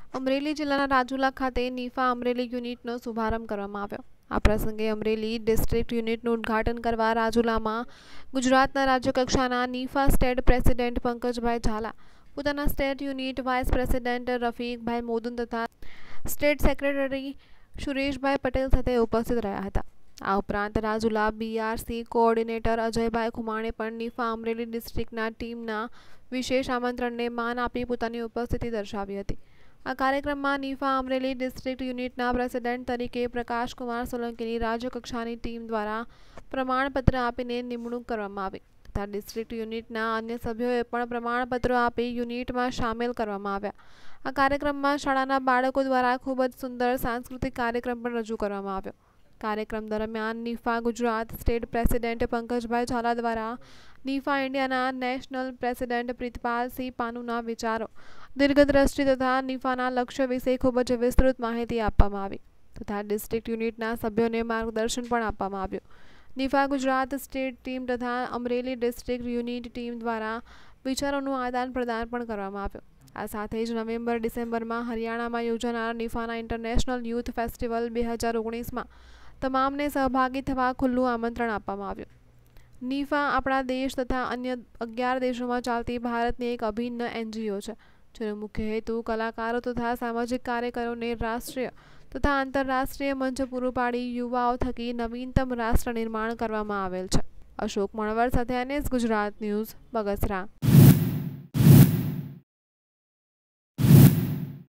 અમરેલી જિલ્લાના રાજુલા ખાતે નીફા અમરેલી યુનિટનો શુભારંભ કરવામાં આવ્યો। આ પ્રસંગે અમરેલી ડિસ્ટ્રિક્ટ યુનિટનું ઉદ્ઘાટન કરવા રાજુલામાં ગુજરાતના રાજ્યકક્ષાના NIFA state president Pankajbhai Zala, પોતાના state unit vice president Rafiqbhai Modun તથા સ્ટેટ સેક્રેટરી સુરેશભાઈ પટેલ સાથે ઉપસ્થિત રહ્યા હતા। આ ઉપરાંત રાજુલા બીઆરસી કોઓર્ડિનેટર અજયભાઈ ખુમાણે પણ નીફા અમરેલી ડિસ્ટ્રિક્ટના ટીમના વિશેષ આમંત્રણને માન આપી પોતાની ઉપસ્થિતિ દર્શાવી હતી। આ કાર્યક્રમમાં નીફા અમરેલી ડિસ્ટ્રિક્ટ યુનિટના પ્રેસિડેન્ટ તરીકે પ્રકાશકુમાર સોલંકીની રાજ્યકક્ષાની ટીમ દ્વારા પ્રમાણપત્ર આપીને નિમણૂક કરવામાં આવી તથા ડિસ્ટ્રિક્ટ યુનિટના અન્ય સભ્યોએ પણ પ્રમાણપત્રો આપી યુનિટમાં સામેલ કરવામાં આવ્યા। આ કાર્યક્રમમાં શાળાના બાળકો દ્વારા ખૂબ જ સુંદર સાંસ્કૃતિક કાર્યક્રમ પણ રજૂ કરવામાં આવ્યો। કાર્યક્રમ દરમિયાન NIFA Gujarat state president Pankajbhai Zala દ્વારા નીફા ઇન્ડિયાના નેશનલ પ્રેસિડેન્ટ પ્રીતપાલસિંહ પાનુના વિચારો, દીર્ઘદ્રષ્ટિ તથા નીફાના લક્ષ્ય વિશે ખૂબ જ વિસ્તૃત માહિતી આપવામાં આવી તથા ડિસ્ટ્રિક્ટ યુનિટના સભ્યોને માર્ગદર્શન પણ આપવામાં આવ્યું। નીફા ગુજરાત સ્ટેટ ટીમ તથા અમરેલી ડિસ્ટ્રિક્ટ યુનિટ ટીમ દ્વારા વિચારોનું આદાન પ્રદાન પણ કરવામાં આવ્યું। આ સાથે જ નવેમ્બર-ડિસેમ્બરમાં હરિયાણામાં યોજાનાર નીફાના ઇન્ટરનેશનલ યુથ ફેસ્ટિવલ 2019માં તમામને સહભાગી થવા ખુલ્લું આમંત્રણ આપવામાં આવ્યું। નીફા આપણા દેશ તથા અન્ય 11 દેશોમાં ચાલતી ભારતની એક અભિન્ન એનજીઓ છે, જેનો મુખ્ય હેતુ કલાકારો તથા સામાજિક કાર્યકરોને રાષ્ટ્રીય તથા આંતરરાષ્ટ્રીય મંચ પૂરું પાડી યુવાઓ થકી નવીનતમ રાષ્ટ્ર નિર્માણ કરવામાં આવેલ છે। અશોક મણવર સાથે NS ગુજરાત ન્યૂઝ, બગસરા।